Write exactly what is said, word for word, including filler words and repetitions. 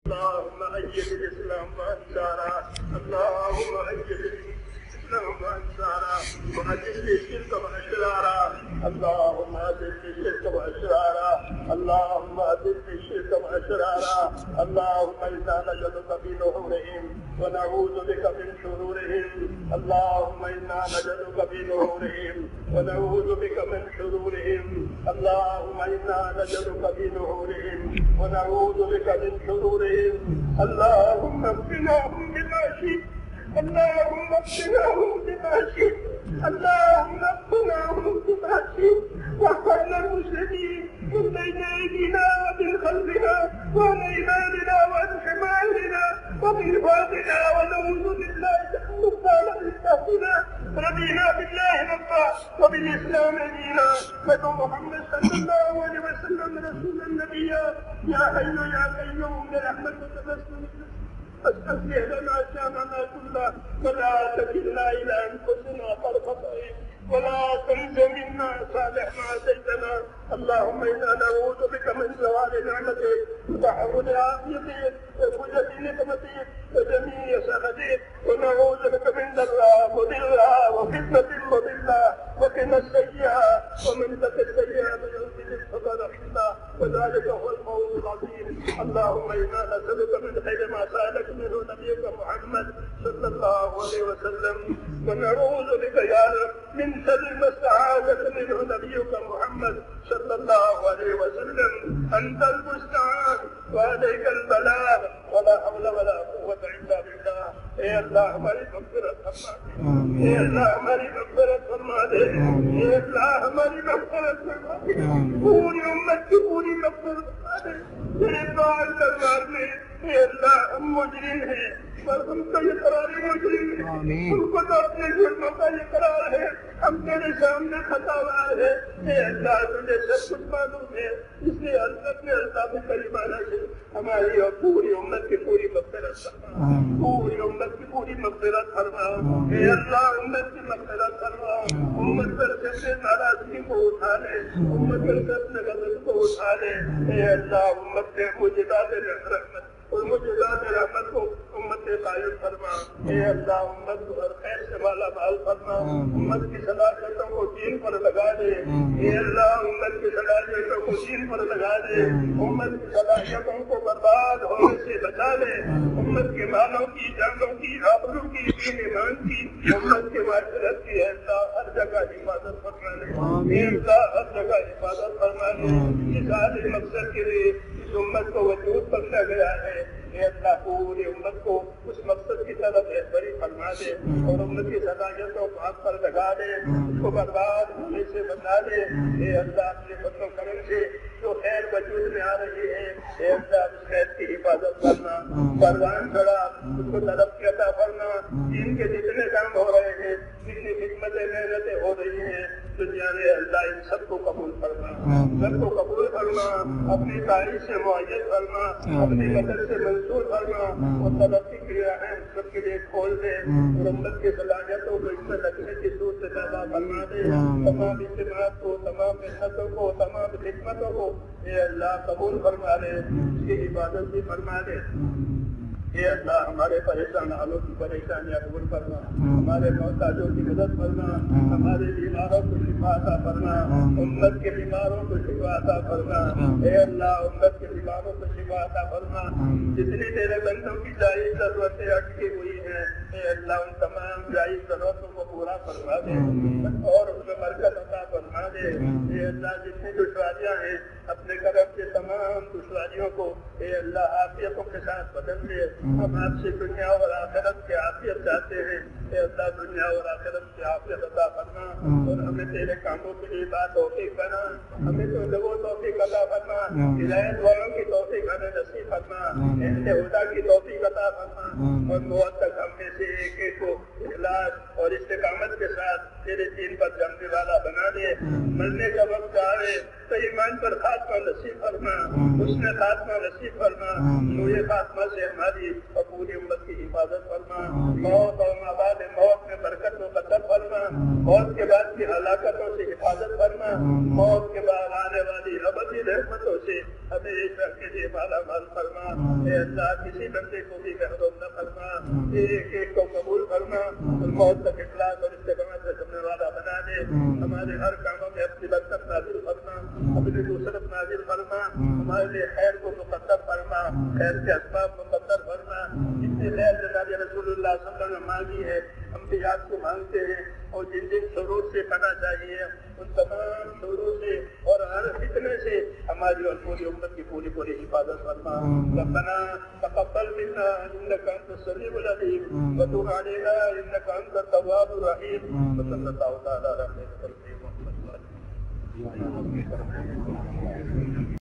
اللهم أيد الإسلام وأنصاره، اللهم أيد الإسلام وأنصاره، وأذل الشرك وأشراره، اللهم أذل الشرك وأشراره، اللهم أذل الشرك وأشراره، اللهم إنا نجدك في نحورهم ونعوذ بك من شرورهم، اللهم إنا نجدك في نحورهم ونعوذ بك من شرورهم، اللهم إنا نجدك في نحورهم ونعوذ بك من شرورهم، اللهم اكفناهم بما شئت، اللهم اكفناهم بما شئت، اللهم اكفناهم بما شئت، واحفظ المسلمين من بين ايدينا ومن خلفنا وعن ايماننا وعن شمائلنا ومن فوقنا، ونعوذ بالله تعالى من شرنا. رضينا بالله ربا وبالاسلام دينا وبمحمد صلى الله عليه وسلم رسولا نبيا. يا حي يا قيوم برحمتك نستغيث، أصلح لنا شأننا كله ولا تكلنا إلى أنفسنا طرفة عين ولا تنس منا صالح ما أتيتنا. اللهم إنا نعوذ بك من زوال نعمتك وتحول عافيتك وفجة نقمتك وجميع سخطك، ونعوذ بك من ضراء مضرة وفتنة مضلة وقنا السيئة ومن تك السيئة بيومئذ فقد رحمنا، وذلك هو الموت العظيم. اللهم إنا نسألك من خير ما سألك منه نبيك محمد صلى الله عليه وسلم، ونعوذ بك يا رب من شر ما استعاذك منه نبيك محمد صلى الله عليه وسلم. أنت المستعان وعليك البلاغ ولا حول ولا قوة إلا بالله. اے اللہ ہماری مغفرت فرما دے، اے اللہ ہماری مغفرت فرما دے، اے اللہ ہماری مغفرت فرما دے، پوری امت کی پوری مغفرت فرما دے تیرے پاک دربار میں۔ اے اللہ ہم مجرم ہیں پر ہم تو یہ قرار مجرم ہیں، ہم کو تو اپنے جرموں کا یہ قرار ہے، ہم تیرے سامنے خطاوار ہے۔ اے اللہ تجھے سب کچھ معلوم ہے، اس لیے اللہ نے اللہ میں کریمانہ سے ہماری اور پوری امت کی پوری مغفرت فرما، پوری امت کی پوری مغفرت فرما۔ اے اللہ امت کی مغفرت فرما، امت پر سے اپنے ناراضگی کو اٹھا لے، امت پر سے اپنے غضب کو اٹھا لے۔ اے اللہ امت نے موجودات رحمت اور موجودات رحمت کو امت سے قائم فرما۔ اے اللہ امت کو ہر خیر سے مالا مال فرما، امت کی صلاحیتوں کو دین پر لگا دے۔ اے اللہ امت کی صلاحیتوں کو دین پر لگا دے، امت کی صلاحیتوں کو برباد ہونے سے بچا لے، امت کے مالوں کی، جانوں کی، آبروں کی، دین ایمان کی، امت کے معاشرت کی اے اللہ ہر جگہ حفاظت فرما لے، اے اللہ ہر جگہ حفاظت فرما لے۔ اس عالی مقصد کے لیے اس امت کو وجود بخشا گیا ہے، اے اللہ پوری امت کو اس مقصد کی طرف رہبری فرما دے اور امت کی صلاحیتوں کو ہاتھ پر لگا دے، اس کو برباد ہونے سے بچا دے۔ اے اللہ اپنے فضل و کرم سے جو خیر وجود میں آ رہی ہے، اے اللہ اس خیر کی حفاظت کرنا، پروان چڑھا اس کو ترقی عطا فرما۔ دین کے جتنے کام ہو رہے ہیں، جتنی خدمتیں محنتیں ہو رہی ہیں دنیا میں، اللہ ان سب کو قبول فرما، سب کو قبول فرما، اپنی تعریف سے معید فرما، اپنی مدد سے منصور فرما، اور ترقی کی راہیں سب کے لیے کھول دے اور امت کی صلاحیتوں کو اس میں لگنے کی صورت پیدا فرما دے۔ تمام اجتماعات کو، تمام محنتوں کو، تمام خدمتوں کو اے اللہ قبول فرما دے، اس کی عبادت بھی فرما دے۔ اے اللہ ہمارے پریشان حالوں کی پریشانیاں دور فرما، ہمارے محتاجوں کی مدد فرما، ہمارے بیماروں کو شفا عطا فرما، امت کے بیماروں کو شفا عطا فرما۔ اے اللہ امت کے بیماروں کو شفا عطا فرما، جتنی تیرے بندوں کی جائز ضرورتیں اٹکی ہوئی ہیں اے اللہ ان تمام جائز ضرورتوں کو پورا فرما دے اور اس میں برکت عطا فرما دے۔ اے اللہ جتنی دشواریاں ہیں اپنے کرم سے تمام دشواریوں کو اے اللہ عافیتوں کے ساتھ بدل دے۔ ہم آپ سے دنیا اور آخرت کی عافیت چاہتے ہیں، اے اللہ دنیا اور آخرت کی عافیت عطا فرما اور ہمیں تیرے کاموں کے لیے بات توفیق بنا، ہمیں تو لوگوں توفیق عطا فرما، ہدایت والوں کی توفیق ہمیں نصیب فرما، اہل ہدیٰ کی توفیق عطا فرما، اور موت تک ہم میں سے ایک ایک کو اخلاص اور استقامت کے ساتھ تیرے دین پر جمنے والا بنا دے۔ مرنے کا وقت آئے تو ایمان پر خاتمہ نصیب فرما، حسن خاتمہ نصیب فرما، سوئے خاتمہ سے ہماری اور پوری امت کی حفاظت فرما۔ موت اور مابعد موت میں برکت مقدر فرما، موت کے بعد کی ہلاکتوں سے حفاظت فرما، موت کے بعد آنے والی ابدی رحمتوں سے ہمیشہ کے لیے مالا مال فرما۔ اے اللہ کسی بندے کو بھی محروم نہ فرما، ایک ایک کو قبول فرما، موت تک اخلاص اور استقامت سے سمجھنے والا بنا دے، ہمارے ہر کاموں میں اپنی برکت نازل فرما، اپنی نصرت نازل فرما، ہمارے لیے خیر کو مقدر فرما، خیر کے اسباب مقدر فرما، جتنے خیر جناب رسول اللہ صلی اللہ علیہ وسلم مانگی ہے ہم بھی آپ کو مانگتے ہیں، اور جن جن شرور سے پناہ چاہیے ان تمام شرور سے اور ہر فتنے سے ہماری اور پوری امت کی پوری پوری حفاظت فرما۔ ربنا تقبل منا انك انت السميع العليم وتب علينا انك انت التواب الرحيم، وصلى الله تعالى على خير خلقه محمد وعلى اله وصحبه